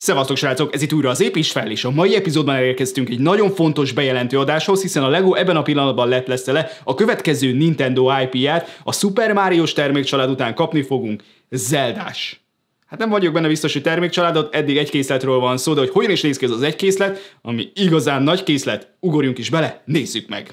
Szevasztok srácok, ez itt újra az Építs fel, és a mai epizódban elérkeztünk egy nagyon fontos bejelentő adáshoz, hiszen a LEGO ebben a pillanatban leplezte le a következő Nintendo IP-ját, a Super Mario-s termékcsalád után kapni fogunk Zeldás. Hát nem vagyok benne biztos, hogy termékcsaládot, eddig egy készletről van szó, de hogy hogyan is néz ki ez az egy készlet, ami igazán nagy készlet, ugorjunk is bele, nézzük meg!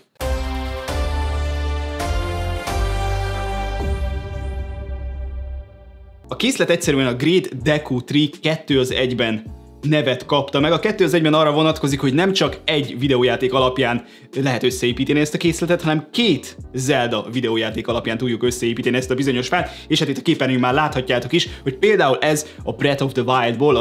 A készlet egyszerűen a Great Deku Tree 2-1-ben nevet kapta meg. A 2-1-ben arra vonatkozik, hogy nem csak egy videójáték alapján lehet összeépíteni ezt a készletet, hanem két Zelda videójáték alapján tudjuk összeépíteni ezt a bizonyos fát, és hát itt a képernyőn már láthatjátok is, hogy például ez a Breath of the Wild-ból,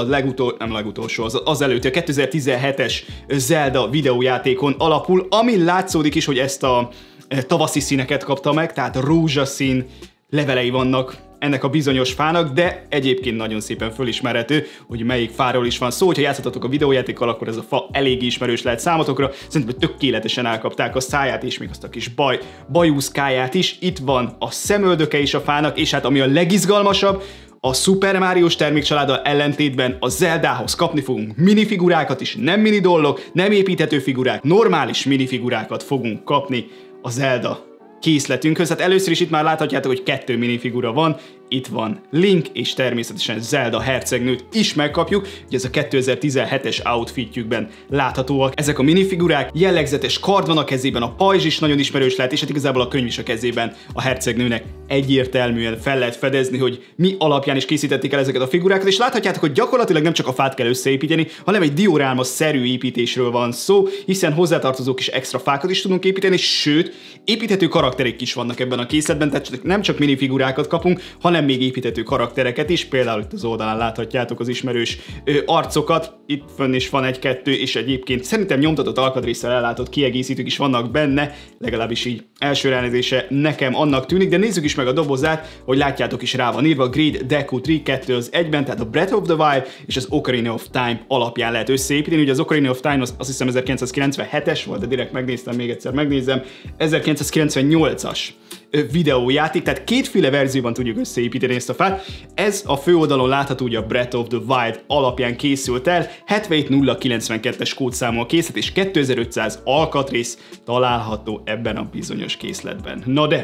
az előtti, a 2017-es Zelda videójátékon alapul, amin látszódik is, hogy ezt a tavaszi színeket kapta meg, tehát rózsaszín levelei vannak ennek a bizonyos fának, de egyébként nagyon szépen fölismerhető, hogy melyik fáról is van szó. Hogyha játszhattatok a videójátékkal, akkor ez a fa eléggé ismerős lehet számotokra. Szerintem tökéletesen elkapták a száját, és még azt a kis bajuszkáját is. Itt van a szemöldöke is a fának, és hát ami a legizgalmasabb, a Super Mario-s termékcsaláddal ellentétben a Zeldához kapni fogunk minifigurákat is, nem mini dollok, nem építhető figurák, normális minifigurákat fogunk kapni a Zelda készletünkhöz. Hát először is itt már láthatjátok, hogy 2 minifigura van, itt van Link, és természetesen Zelda hercegnőt is megkapjuk, ugye ez a 2017-es outfitjükben láthatóak. Ezek a minifigurák, jellegzetes kard van a kezében, a pajzs is nagyon ismerős lehet, és hát igazából a könyv is a kezében a hercegnőnek egyértelműen fel lehet fedezni, hogy mi alapján is készítették el ezeket a figurákat, és láthatjátok, hogy gyakorlatilag nem csak a fát kell összeépíteni, hanem egy dioráma-szerű építésről van szó, hiszen hozzátartozó kis extra fákat is tudunk építeni, sőt, építhető karakterek is vannak ebben a készletben, tehát nem csak minifigurákat kapunk, hanem még építhető karaktereket is, például itt az oldalán láthatjátok az ismerős arcokat, itt fönn is van egy-kettő, és egyébként szerintem nyomtatott alkatrészsel ellátott kiegészítők is vannak benne, legalábbis így első ránézése nekem annak tűnik, de nézzük is meg a dobozát, hogy látjátok is rá van írva, Great Deku Tree 2-1-ben, tehát a Breath of the Wild és az Ocarina of Time alapján lehet összeépíteni. Ugye az Ocarina of Time azt hiszem 1997-es volt, de direkt megnéztem, még egyszer megnézem, 1998-as videójáték, tehát kétféle verzióban tudjuk összeépíteni ezt a fát. Ez a főoldalon látható, hogy a Breath of the Wild alapján készült el, 77092-es kódszámú a készlet, és 2500 alkatrész található ebben a bizonyos készletben. Na de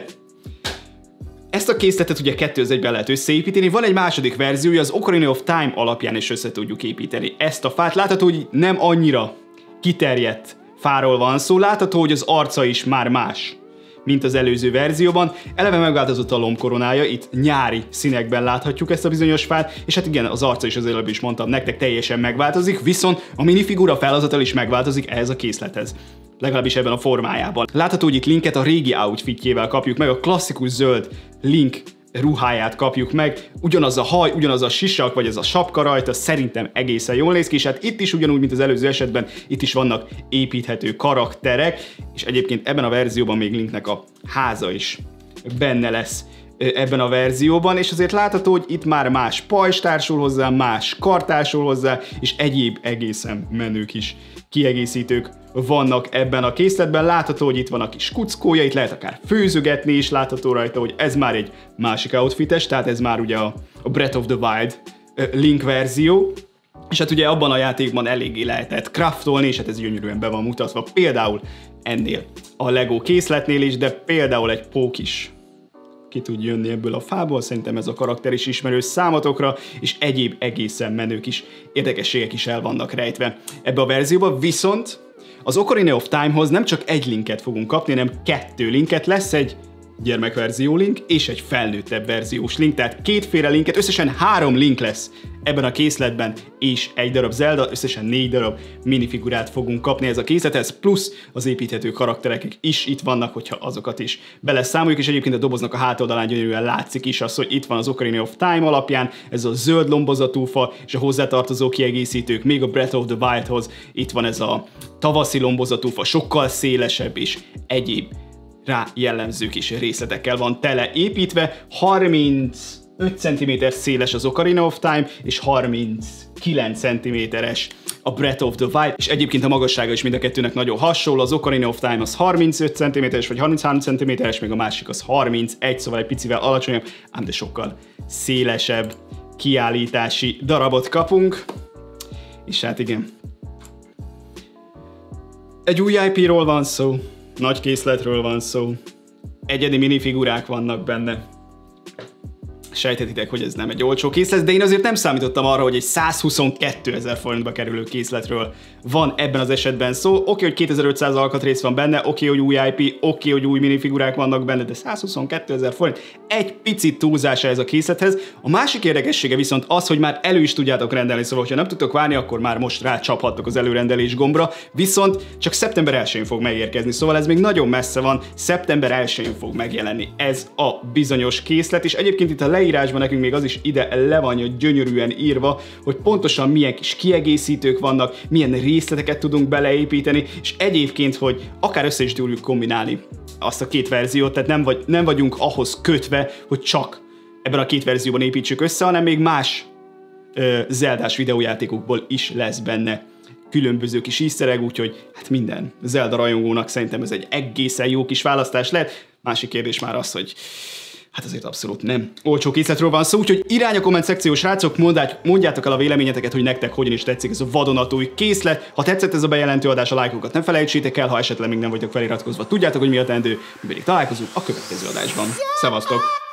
ezt a készletet ugye 2-1-ben lehet összeépíteni, van egy második verziója, az Ocarina of Time alapján is össze tudjuk építeni ezt a fát. Látható, hogy nem annyira kiterjedt fáról van szó, látható, hogy az arca is már más, mint az előző verzióban. Eleve megváltozott a lombkoronája, itt nyári színekben láthatjuk ezt a bizonyos fát, és hát igen, az arca is, az előbb is mondtam nektek, teljesen megváltozik, viszont a minifigura felhozatal is megváltozik ehhez a készlethez. Legalábbis ebben a formájában. Látható, hogy itt Linket a régi outfitjével kapjuk meg, a klasszikus zöld Link ruháját kapjuk meg, ugyanaz a haj, ugyanaz a sisak, vagy ez a sapka rajta, szerintem egészen jól néz ki, és hát itt is ugyanúgy, mint az előző esetben, itt is vannak építhető karakterek, és egyébként ebben a verzióban még Linknek a háza is benne lesz ebben a verzióban, és azért látható, hogy itt már más pajzs társul hozzá, más kard társul hozzá, és egyéb egészen menő kis kiegészítők vannak ebben a készletben. Látható, hogy itt van a kis kuckója, itt lehet akár főzögetni is, látható rajta, hogy ez már egy másik outfites, tehát ez már ugye a Breath of the Wild Link verzió, és hát ugye abban a játékban eléggé lehetett craftolni, és hát ez gyönyörűen be van mutatva, például ennél a LEGO készletnél is, de például egy pók is ki tud jönni ebből a fából, szerintem ez a karakter is ismerős számotokra, és egyéb egészen menő kis érdekességek is el vannak rejtve ebbe a verzióba, viszont az Ocarina of Time-hoz nem csak egy Linket fogunk kapni, hanem 2 Linket, lesz egy gyermekverzió Link és egy felnőttebb verziós Link, tehát kétféle Linket, összesen 3 Link lesz ebben a készletben, és egy darab Zelda, összesen 4 darab minifigurát fogunk kapni ez a készlethez, plusz az építhető karakterek is itt vannak, hogyha azokat is beleszámoljuk, és egyébként a doboznak a hátoldalán gyönyörűen látszik is az, hogy itt van az Ocarina of Time alapján, ez a zöld lombozatú fa, és a hozzátartozó kiegészítők, még a Breath of the Wildhoz itt van ez a tavaszi lombozatú fa, sokkal szélesebb és egyéb rá jellemző kis részletekkel van tele építve, 35 cm széles az Ocarina of Time, és 39 cm-es a Breath of the Wild, és egyébként a magassága is mind a kettőnek nagyon hasonló, az Ocarina of Time az 35 cm-es vagy 33 cm-es, még a másik az 31, szóval egy picivel alacsonyabb, ám de sokkal szélesebb kiállítási darabot kapunk. És hát igen. Egy új IP-ról van szó, nagy készletről van szó, egyedi minifigurák vannak benne. Sejthetitek, hogy ez nem egy olcsó készlet, de én azért nem számítottam arra, hogy egy 122 000 forintba kerülő készletről van ebben az esetben szó. Oké, hogy 2500 alkatrész van benne, oké, hogy új IP, oké, hogy új minifigurák vannak benne, de 122 000 forint egy picit túlzása ez a készlethez. A másik érdekessége viszont az, hogy már elő is tudjátok rendelni, szóval ha nem tudtok várni, akkor már most rácsaphattok az előrendelés gombra, viszont csak szeptember 1-én fog megérkezni, szóval ez még nagyon messze van, szeptember 1-én fog megjelenni ez a bizonyos készlet, és egyébként itt a leírásban nekünk még az is ide le van gyönyörűen írva, hogy pontosan milyen kis kiegészítők vannak, milyen részleteket tudunk beleépíteni, és egyébként, hogy akár össze is tudjuk kombinálni azt a két verziót, tehát nem vagyunk ahhoz kötve, hogy csak ebben a két verzióban építsük össze, hanem még más Zeldás videójátékokból is lesz benne különböző kis easter egg, úgyhogy hát minden Zelda rajongónak szerintem ez egy egészen jó kis választás lett. Másik kérdés már az, hogy hát azért abszolút nem olcsó készletről van szó, úgyhogy irány a komment szekció, srácok, mondjátok el a véleményeteket, hogy nektek hogyan is tetszik ez a vadonatúj készlet. Ha tetszett ez a bejelentő adás, a lájkokat nem felejtsétek el, ha esetleg még nem vagytok feliratkozva, tudjátok, hogy mi a teendő, mi pedig találkozunk a következő adásban. Szevasztok!